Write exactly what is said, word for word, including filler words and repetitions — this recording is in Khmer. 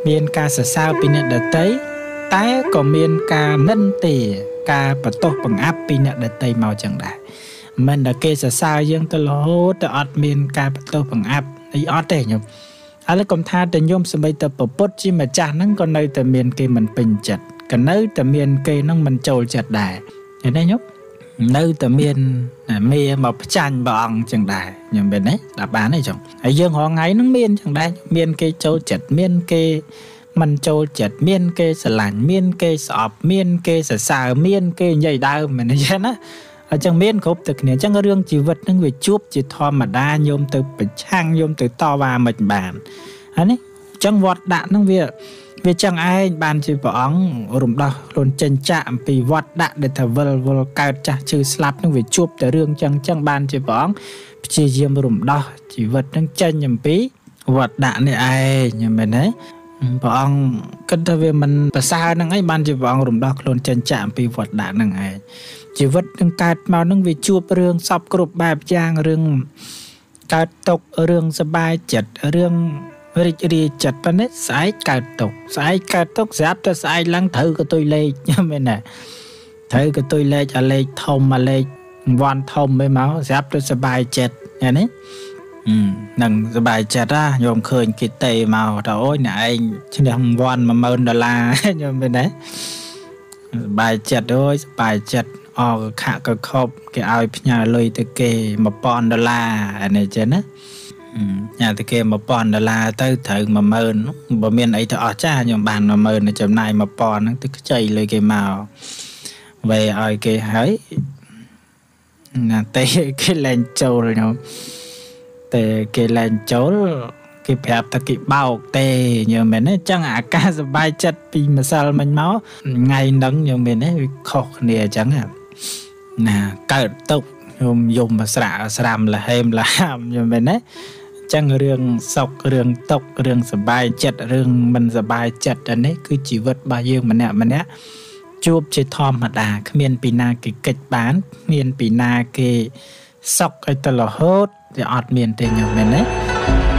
មានការសរសើរពីអ្នកដទៃតែក៏មានការមិនទេការបន្ទោសបង្អាប់ពីអ្នកដទៃមកចឹងដែរមិនតែគេសរសើរយើងទៅរហូតទៅអត់មានការបន្ទោសបង្អាប់អីអត់ទេញោមឥឡូវកុំថាតែញោមសម្បីតែប្រពុតជាម្ចាស់ហ្នឹងក៏នៅតែមានគេមិនពេញចិត្តក៏នៅតែមានគេហ្នឹងមិនចូលចិត្តដែរឃើញទេញោមនៅតែមានមេមកផ្ចាញ់ព្រះអង្គចឹងដែរញោមមែនទេដល់បានទេចឹងហើយយើងរងថ្ងៃហ្នឹងមានចឹងដែរមានគេចូលចិត្តមានគេមិនចូលចិត្តមានគេស្រឡាញ់មានគេស្អប់មានគេសរសើរមានគេនិយាយដើមមែនទេណាអញ្ចឹងមានគ្រប់តែគ្នាអញ្ចឹងរឿងជីវិតហ្នឹងវាជួបជាធម្មតាញោមទៅប្រឆាំងញោមទៅតវ៉ាមិនបានហើយនេះអញ្ចឹងវត្តដាក់ហ្នឹងវាវាចឹងឯងបានជាព្រះអង្គរំដោះខ្លួនចេញចាកអំពីវត្តដាក់ដែលថាវិលវល់កើតចាស់ឈឺស្លាប់ហ្នឹងវាជួបតែរឿងចឹងចឹងបានជាព្រះអង្គព្យាយាមរំដោះជីវិតហ្នឹងចេញអំពីវត្តដាក់នេះឯងមែនទេព្រះអង្គគិតថាវាមិនប្រសើរហ្នឹងឯងបានជាព្រះអង្គរំដោះខ្លួនចេញចាកអំពីវត្តដាក់ហ្នឹងឯងជីវិតនឹងកើតមកហ្នឹងវាជួបរឿងសពគ្រប់បែបយ៉ាងរឿងកើតទុករឿងសប្បាយចិត្តរឿងរីករាយចិត្តប៉ុណ្ណេះស្អែកកើតទុកស្អែកកើតទុកស្រាប់តែស្អែកឡើងត្រូវកតុយលេខមែនទេត្រូវកតុយលេខអាលេខធំអាលេខវ៉ាន់ធំឯមកស្រាប់តែសប្បាយចិត្តឃើញទេនឹងសប្បាយចិត្តណាញោមឃើញគេតេមកថាអូយអ្នកឯងឈ្នះវ៉ាន់មួយម៉ឺនដុល្លារញោមមែនទេសប្បាយចិត្តអូយសប្បាយចិត្តអកខៈកខប់គេឲ្យផ្ញើលុយទៅគេមួយពាន់ដុល្លារអានេះចឹងណាញ៉ាទៅគេមួយពាន់ដុល្លារទៅត្រូវមួយម៉ឺនបើមានអីទៅអស់ចាស់ខ្ញុំបានមួយម៉ឺនចំណាយមួយពាន់ហ្នឹងទៅខ្ចីលុយគេមកវេឲ្យគេហើយណាតែគេលែងចូលខ្ញុំតែគេលែងចូលគេប្រាប់ថាគេបោកទេញោមមែនទេអញ្ចឹងអាការសប្បាយចិត្តពីម្សិលមិញមកថ្ងៃហ្នឹងញោមមែនទេវាខុសគ្នាអញ្ចឹងណាកើតទុកញោមយំស្រាក់ស្រាំលហេមលហាមញោមមែនទេអញ្ចឹងរឿងសុខរឿងទុករឿងសប្បាយចិត្តរឿងមិនសប្បាយចិត្តអានេះគឺជីវិតរបស់យើងម្នាក់ម្នាក់ជួបជាធម្មតាគ្មានពីណាគេកិច្ចបានគ្មានពីណាគេសុខឲ្យទៅរហូតវាអត់មានទេញោមមែនទេ